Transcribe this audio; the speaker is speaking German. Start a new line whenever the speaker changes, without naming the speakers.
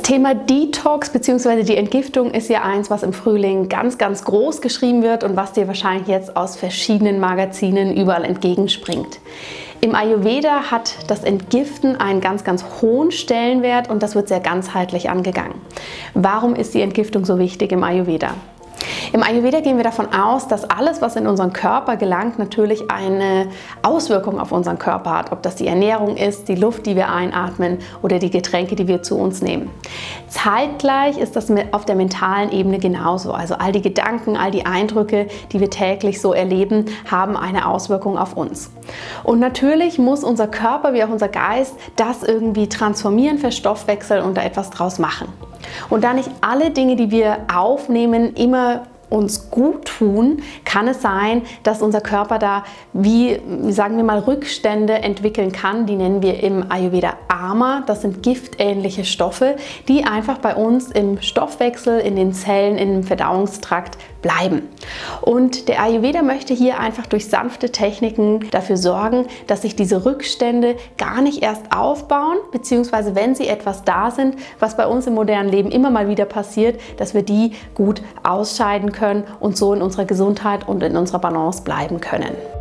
Das Thema Detox bzw. die Entgiftung ist ja eins, was im Frühling ganz, ganz groß geschrieben wird und was dir wahrscheinlich jetzt aus verschiedenen Magazinen überall entgegenspringt. Im Ayurveda hat das Entgiften einen ganz, ganz hohen Stellenwert und das wird sehr ganzheitlich angegangen. Warum ist die Entgiftung so wichtig im Ayurveda? Im Ayurveda gehen wir davon aus, dass alles, was in unseren Körper gelangt, natürlich eine Auswirkung auf unseren Körper hat. Ob das die Ernährung ist, die Luft, die wir einatmen oder die Getränke, die wir zu uns nehmen. Zeitgleich ist das auf der mentalen Ebene genauso. Also all die Gedanken, all die Eindrücke, die wir täglich so erleben, haben eine Auswirkung auf uns. Und natürlich muss unser Körper wie auch unser Geist das irgendwie transformieren, verstoffwechseln und da etwas draus machen. Und da nicht alle Dinge, die wir aufnehmen, immer uns gut tun, kann es sein, dass unser Körper da wie sagen wir mal, Rückstände entwickeln kann. Die nennen wir im Ayurveda Ama. Das sind giftähnliche Stoffe, die einfach bei uns im Stoffwechsel, in den Zellen, im Verdauungstrakt bleiben. Und der Ayurveda möchte hier einfach durch sanfte Techniken dafür sorgen, dass sich diese Rückstände gar nicht erst aufbauen, beziehungsweise wenn sie etwas da sind, was bei uns im modernen Leben immer mal wieder passiert, dass wir die gut ausscheiden können und so in unserer Gesundheit und in unserer Balance bleiben können.